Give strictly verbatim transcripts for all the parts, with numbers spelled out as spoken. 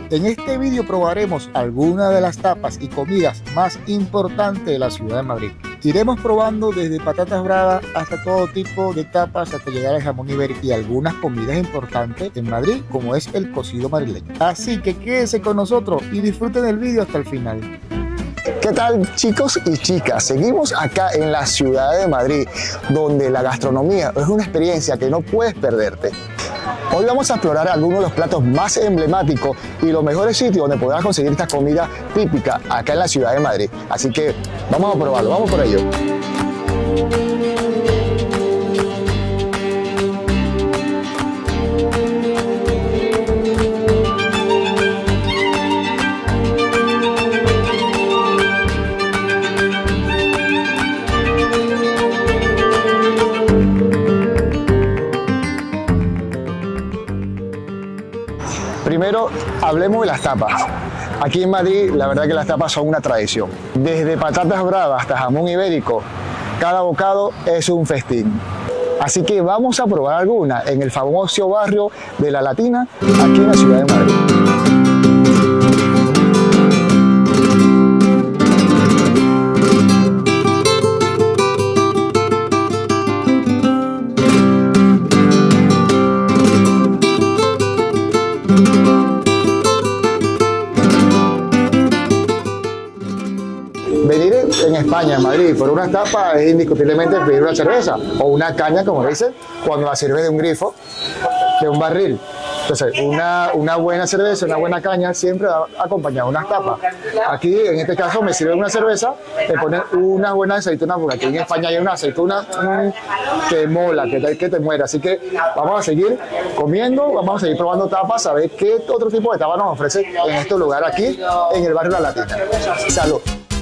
En este vídeo probaremos algunas de las tapas y comidas más importantes de la ciudad de Madrid. Iremos probando desde patatas bravas hasta todo tipo de tapas hasta llegar al jamón ibérico y algunas comidas importantes en Madrid como es el cocido madrileño. Así que quédense con nosotros y disfruten del vídeo hasta el final. ¿Qué tal, chicos y chicas? Seguimos acá en la ciudad de Madrid, donde la gastronomía es una experiencia que no puedes perderte. Hoy vamos a explorar algunos de los platos más emblemáticos y los mejores sitios donde podrás conseguir esta comida típica acá en la ciudad de Madrid. Así que vamos a probarlo, vamos por ello. Primero, hablemos de las tapas. Aquí en Madrid, la verdad que las tapas son una tradición. Desde patatas bravas hasta jamón ibérico, cada bocado es un festín. Así que vamos a probar alguna en el famoso barrio de La Latina, aquí en la ciudad de Madrid. Venir en España, en Madrid, por una tapa es indiscutiblemente pedir una cerveza o una caña, como dicen, cuando la sirve de un grifo, de un barril. Entonces, una, una buena cerveza, una buena caña siempre va acompañada de unas tapas. Aquí, en este caso, me sirven una cerveza, le ponen unas buenas aceitunas, porque aquí en España hay una aceituna mmm, que mola, que te, que te muere. Así que vamos a seguir comiendo, vamos a seguir probando tapas, a ver qué otro tipo de tapas nos ofrece en este lugar aquí, en el barrio La Latina. ¡Salud!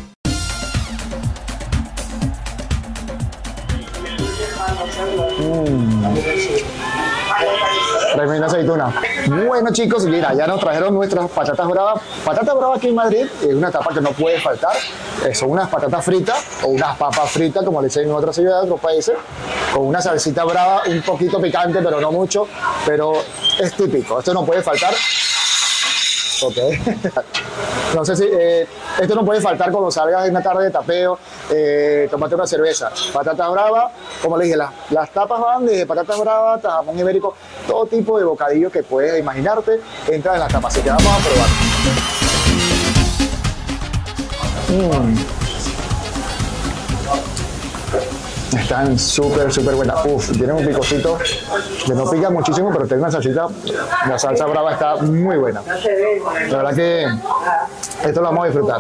Mm. Tremenda aceituna. Bueno, chicos, mira, ya nos trajeron nuestras patatas bravas. Patatas bravas aquí en Madrid es una tapa que no puede faltar. Eh, son unas patatas fritas o unas papas fritas, como le dicen en otras ciudades, otros países, con una salsita brava, un poquito picante, pero no mucho. Pero es típico, esto no puede faltar. Ok. No sé si eh, esto no puede faltar cuando salgas en una tarde de tapeo, eh, tomate una cerveza, patatas bravas, como le dije, las, las tapas van desde patatas bravas hasta jamón ibérico, todo tipo de bocadillos que puedes imaginarte entra en las tapas, así que vamos a probar. Mm. Están súper, súper buenas. Uf, tienen un picocito que no pica muchísimo, pero tiene una salsita. La salsa brava está muy buena. La verdad que esto lo vamos a disfrutar.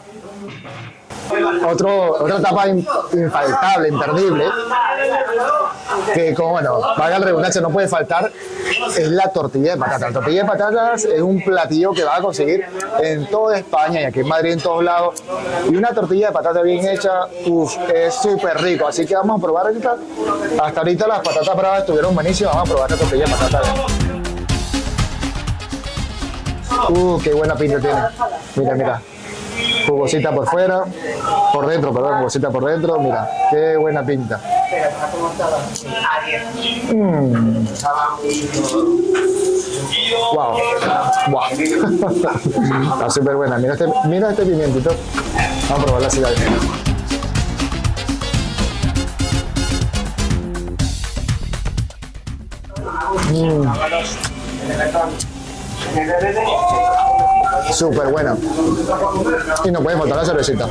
Otro, otra tapa infaltable, imperdible, que como bueno, valga la redundancia, no puede faltar, es la tortilla de patatas. La tortilla de patatas es un platillo que vas a conseguir en toda España y aquí en Madrid en todos lados. Y una tortilla de patata bien hecha, uff, es súper rico. Así que vamos a probar ahorita. Hasta ahorita las patatas bravas estuvieron buenísimas. Vamos a probar la tortilla de patatas. Uh, qué buena pinta tiene. Mira, mira. Jugosita por fuera, por dentro, perdón, jugosita por dentro, mira, qué buena pinta. Mm. Wow, wow. Está súper buena, mira este, mira este pimientito. Vamos a probar la ciudad. Mm. Súper buena. Y no puede faltar la cervecita.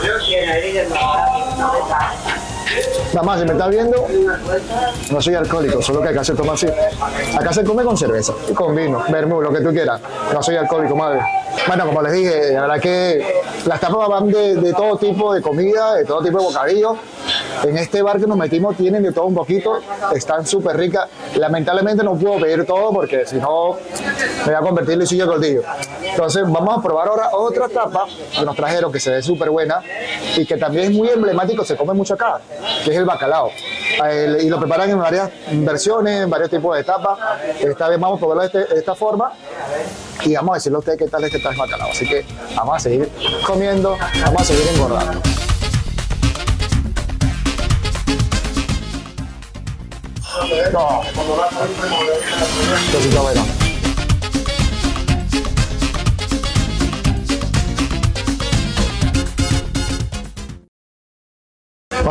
Nada más, si me estás viendo, no soy alcohólico, solo que acá se toma así. Acá se come con cerveza y con vino, vermú, lo que tú quieras. No soy alcohólico, madre. Bueno, como les dije, la verdad que las tapas van de, de todo tipo de comida, de todo tipo de bocadillos. En este bar que nos metimos tienen de todo un poquito, están súper ricas. Lamentablemente no puedo pedir todo porque si no me voy a convertir en Luisillo Gordillo. Entonces vamos a probar ahora otra tapa que nos trajeron que se ve súper buena y que también es muy emblemático, se come mucho acá, que es el bacalao. Y lo preparan en varias versiones, en varios tipos de tapas. Esta vez vamos a probarlo de, este, de esta forma y vamos a decirle a ustedes qué tal este tal bacalao. Así que vamos a seguir comiendo, vamos a seguir engordando. No. Cosita buena.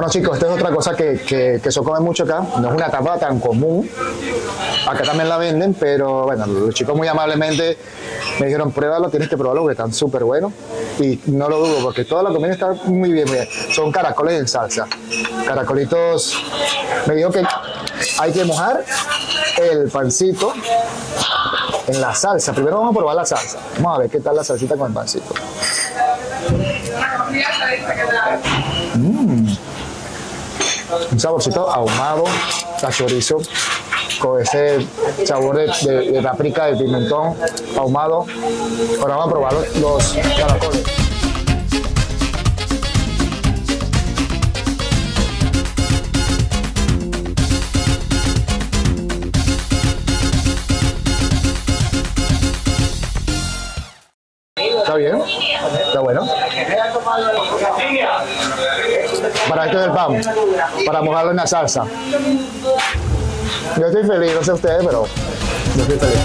Bueno chicos, esta es otra cosa que, que, que se come mucho acá, no es una tapa tan común, acá también la venden, pero bueno, los chicos muy amablemente me dijeron pruébalo, tienes que probarlo porque están súper buenos y no lo dudo porque toda la comida está muy bien, muy bien. Son caracoles en salsa, caracolitos, me dijo que hay que mojar el pancito en la salsa, primero vamos a probar la salsa, vamos a ver qué tal la salsita con el pancito. Mm. Un saborcito ahumado a chorizo con ese sabor de, de, de paprika, de pimentón ahumado. Ahora vamos a probar los, los caracoles. Está bien, está bueno. Para esto es el pan, para mojarlo en la salsa. Yo estoy feliz, no sé ustedes, pero yo estoy feliz.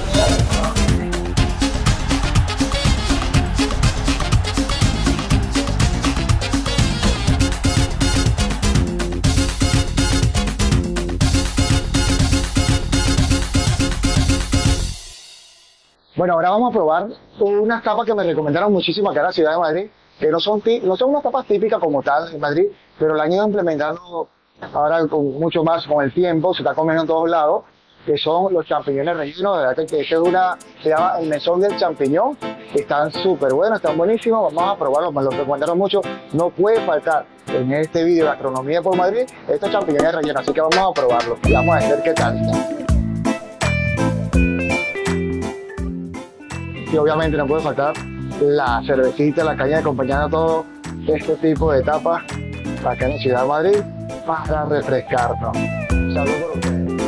Bueno, ahora vamos a probar unas tapas que me recomendaron muchísimo acá en la ciudad de Madrid, que no son, no son unas tapas típicas como tal en Madrid, pero la han ido implementando ahora con mucho más con el tiempo, se está comiendo en todos lados, que son los champiñones rellenos. De verdad que esta es una, se llama el mesón del champiñón, están súper buenos, están buenísimos, vamos a probarlos, me los recomendaron mucho, no puede faltar en este vídeo de Gastronomía por Madrid estos champiñones rellenos, así que vamos a probarlos y vamos a ver qué tal está. Y obviamente no puede faltar la cervecita, la caña acompañando todo este tipo de tapas acá en la ciudad de Madrid para refrescarnos. Salud por ustedes.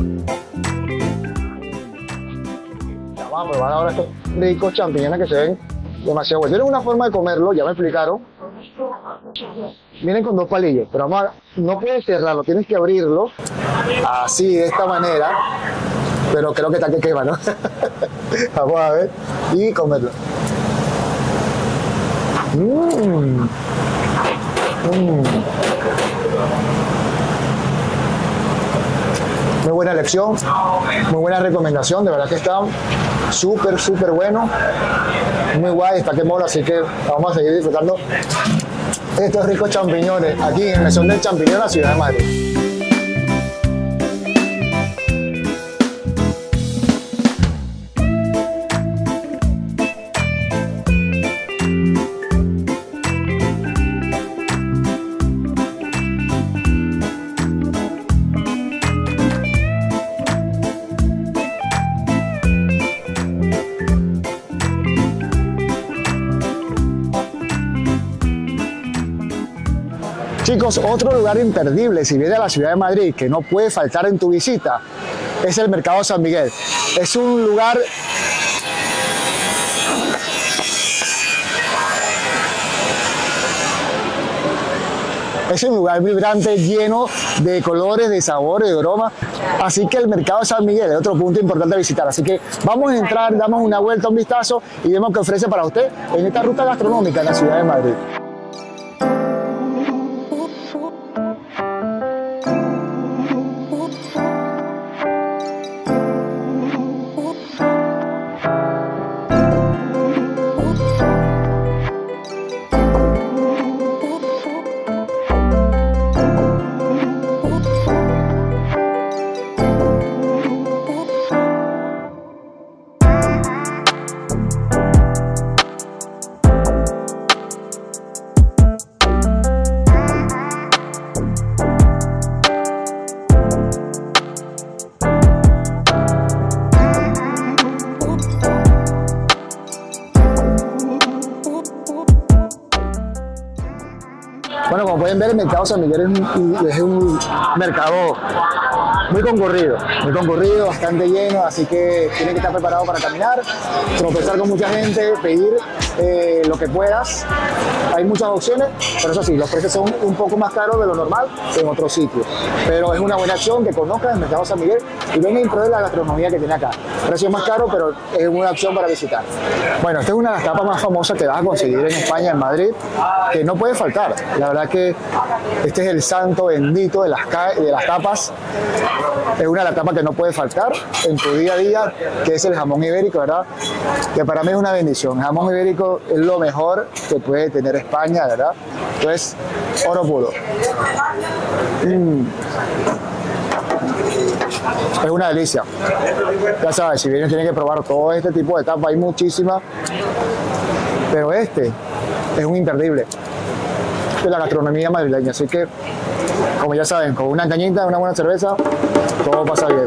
Vamos a probar ahora estos ricos champiñones que se ven demasiado buenos. Tienen una forma de comerlo, ya me explicaron. Vienen con dos palillos, pero vamos a, no puedes cerrarlo, tienes que abrirlo así, de esta manera. Pero creo que está que quema, ¿no? Vamos a ver y comerlo. Mmm. Mmm. Muy buena elección, muy buena recomendación, de verdad que está súper, súper bueno. Muy guay, está que mola, así que vamos a seguir disfrutando estos ricos champiñones aquí en el mesón del champiñón en la ciudad de Madrid. Chicos, otro lugar imperdible si vienes a la ciudad de Madrid que no puede faltar en tu visita es el Mercado San Miguel. Es un lugar es un lugar vibrante, lleno de colores, de sabores, de aromas. Así que el Mercado San Miguel es otro punto importante a visitar. Así que vamos a entrar, damos una vuelta, un vistazo y vemos qué ofrece para usted en esta ruta gastronómica en la ciudad de Madrid. Bueno, como pueden ver, el Mercado San Miguel es un, es un mercado muy concurrido, muy concurrido, bastante lleno, así que tienes que estar preparado para caminar, tropezar con mucha gente, pedir eh, lo que puedas. Hay muchas opciones, pero eso sí, los precios son un poco más caros de lo normal en otros sitios. Pero es una buena acción que conozcan el Mercado San Miguel y vengan y prueben la gastronomía que tiene acá. Precio más caro, pero es una opción para visitar. Bueno, esta es una de las tapas más famosas que vas a conseguir en España, en Madrid, que no puede faltar. La verdad que este es el santo bendito de las, de las tapas. Es una de las tapas que no puede faltar en tu día a día, que es el jamón ibérico, ¿verdad? Que para mí es una bendición. El jamón ibérico es lo mejor que puede tener España, ¿verdad? Entonces, oro puro. Mm. Es una delicia. Ya sabes, si vienes tienes que probar todo este tipo de tapas, hay muchísimas, pero este es un imperdible de la gastronomía madrileña. Así que, como ya saben, con una cañita, una buena cerveza, todo pasa bien.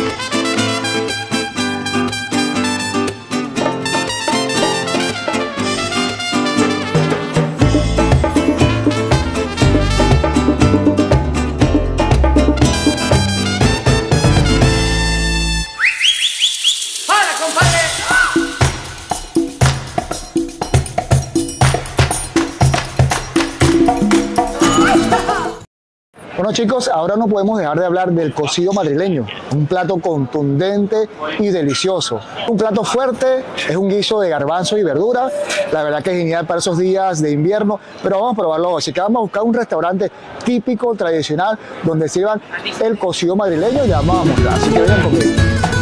Bueno chicos, ahora no podemos dejar de hablar del cocido madrileño, un plato contundente y delicioso. Un plato fuerte, es un guiso de garbanzo y verdura, la verdad que es genial para esos días de invierno, pero vamos a probarlo hoy. Así que vamos a buscar un restaurante típico, tradicional, donde sirvan el cocido madrileño y le vamos a mostrar, así que vengan conmigo.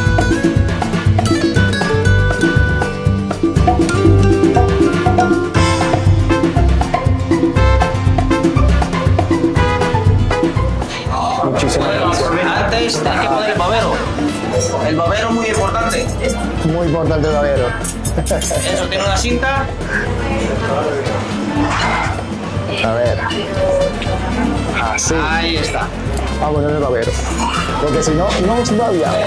Antes tienes que poner el babero. El babero es muy importante. Muy importante el babero. Eso tiene una cinta. A ver. Así. Ahí está. Vamos a poner el babero. Porque si no, no nos babiamos.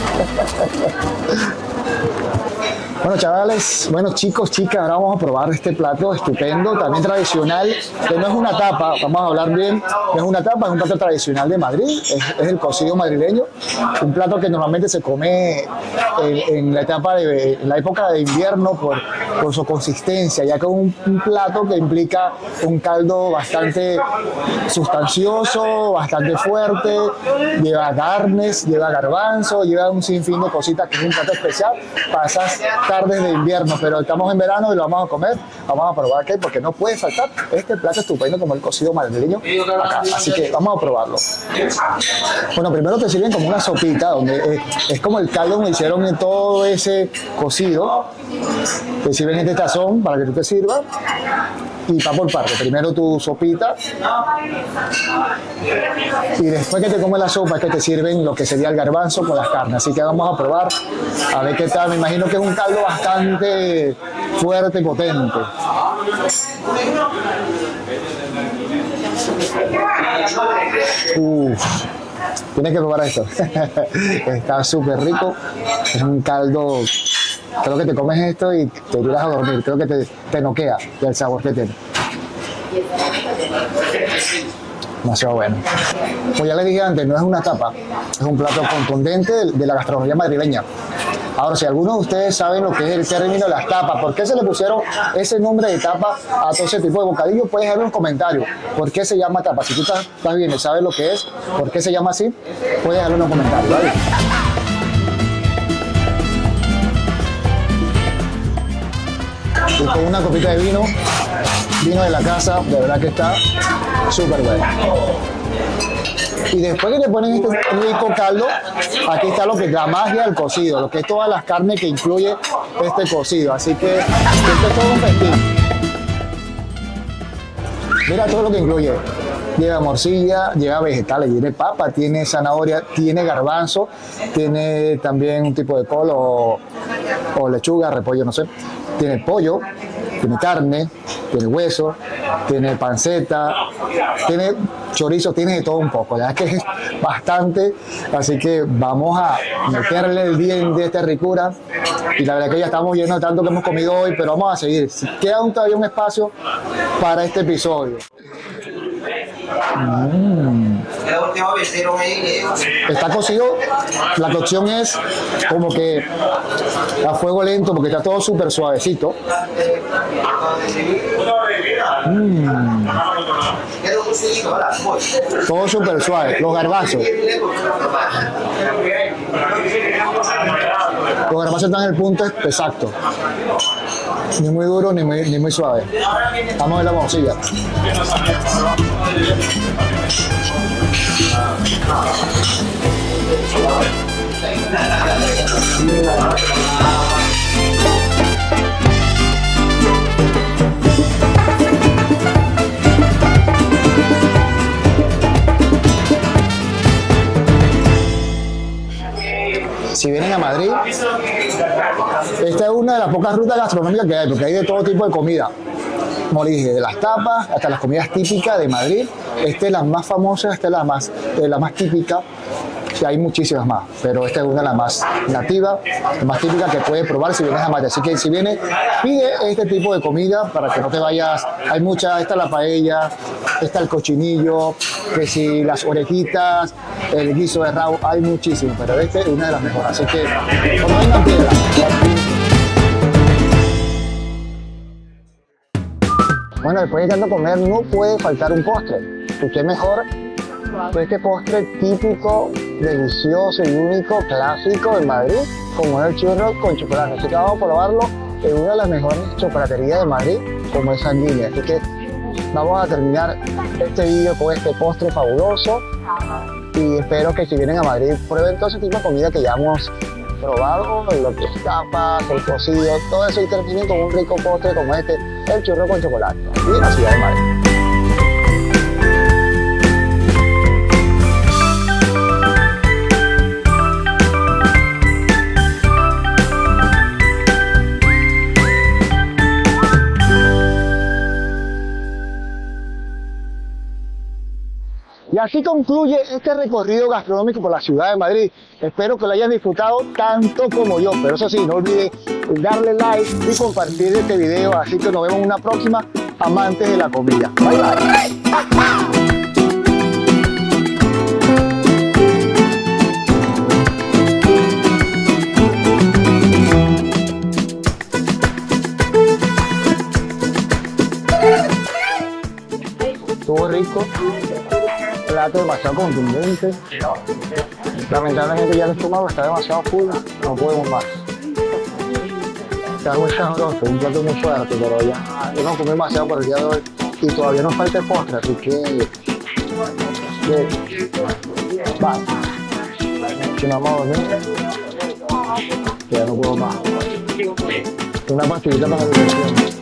Bueno chavales, bueno chicos, chicas, ahora vamos a probar este plato estupendo, también tradicional, que no es una tapa, vamos a hablar bien, no es una tapa, es un plato tradicional de Madrid, es, es el cocido madrileño, un plato que normalmente se come en, en la etapa de, en la época de invierno por, por su consistencia, ya que es un, un plato que implica un caldo bastante sustancioso, bastante fuerte, lleva carnes, lleva garbanzo, lleva un sinfín de cositas, que es un plato especial para esas tardes de invierno, pero estamos en verano y lo vamos a comer, vamos a probar que porque no puede faltar este plato estupendo como el cocido madrileño acá, así que vamos a probarlo. Bueno, primero te sirven como una sopita, donde es, es como el caldo donde hicieron todo ese cocido, te sirven este tazón para que tú te sirvas y va por parte, primero tu sopita y después que te comes la sopa es que te sirven lo que sería el garbanzo con las carnes, así que vamos a probar a ver qué tal. Me imagino que es un caldo bastante fuerte y potente. Uf, tienes que probar esto. Está súper rico, es un caldo. Creo que te comes esto y te tiras a dormir, creo que te, te noquea del sabor que tiene. Demasiado bueno. Como ya les dije antes, no es una tapa, es un plato contundente de, de la gastronomía madrileña. Ahora, si algunos de ustedes saben lo que es el término de las tapas, ¿por qué se le pusieron ese nombre de tapa a todo ese tipo de bocadillos? Puedes dejar en los comentarios. ¿Por qué se llama tapa? Si tú estás, estás viendo y sabes lo que es, ¿por qué se llama así? Puedes dejarlo en los comentarios, ¿vale? Y con una copita de vino, vino de la casa, de verdad que está súper bueno. Y después que le ponen este rico caldo, aquí está lo que es la magia del cocido, lo que es todas las carnes que incluye este cocido. Así que esto es todo un festín. Mira todo lo que incluye. Lleva morcilla, lleva vegetales, tiene papa, tiene zanahoria, tiene garbanzo, tiene también un tipo de col o, o lechuga, repollo, no sé. Tiene pollo, tiene carne, tiene hueso, tiene panceta, tiene chorizo, tiene de todo un poco. La verdad es que es bastante, así que vamos a meterle el bien de esta ricura. Y la verdad que ya estamos llenos de tanto que hemos comido hoy, pero vamos a seguir. Queda aún todavía un espacio para este episodio. Mm. La última vez dieron ahí. Está cocido, la cocción es como que a fuego lento porque está todo súper suavecito. Mm. Todo súper suave. Los garbazos. Los garbazos están en el punto exacto. Ni muy duro ni muy, ni muy suave. Vamos a ver la morcilla. Si vienen a Madrid, esta es una de las pocas rutas gastronómicas que hay, porque hay de todo tipo de comida. Como les dije, de las tapas hasta las comidas típicas de Madrid. Esta es la más famosa, esta es la más, eh, la más típica. Sí, hay muchísimas más, pero esta es una de las más nativas, la más típica que puedes probar si vienes a Madrid. Así que si vienes, pide este tipo de comida para que no te vayas. Hay muchas, esta es la paella, está el cochinillo, que si las orejitas, el guiso de rabo, hay muchísimo, pero esta es una de las mejores. Así que cuando vengan, pídela. Bueno, después de tanto comer no puede faltar un postre. ¿Y qué mejor? Pues este postre típico, delicioso y único, clásico de Madrid, como es el churro con chocolate. Así que vamos a probarlo en una de las mejores chocolaterías de Madrid, como es Sanguínea. Así que vamos a terminar este vídeo con este postre fabuloso y espero que si vienen a Madrid prueben todo ese tipo de comida que ya hemos probado, lo que es tapas, el cocido, todo eso, y terminen con un rico postre como este, el churro con chocolate, aquí en la ciudad de Madrid. Y así concluye este recorrido gastronómico por la ciudad de Madrid. Espero que lo hayan disfrutado tanto como yo. Pero eso sí, no olviden darle like y compartir este video. Así que nos vemos en una próxima, amantes de la comida. Bye, bye. Estuvo rico. Plato demasiado contundente. Lamentablemente ya el estómago está demasiado full, no podemos más. Está muy sabroso, un plato muy fuerte, pero ya yo no comí demasiado por el día de hoy y todavía nos falta el postre, así que, que vale. Si no vamos a dormir, ya no puedo más. Una pastillita para la diversión.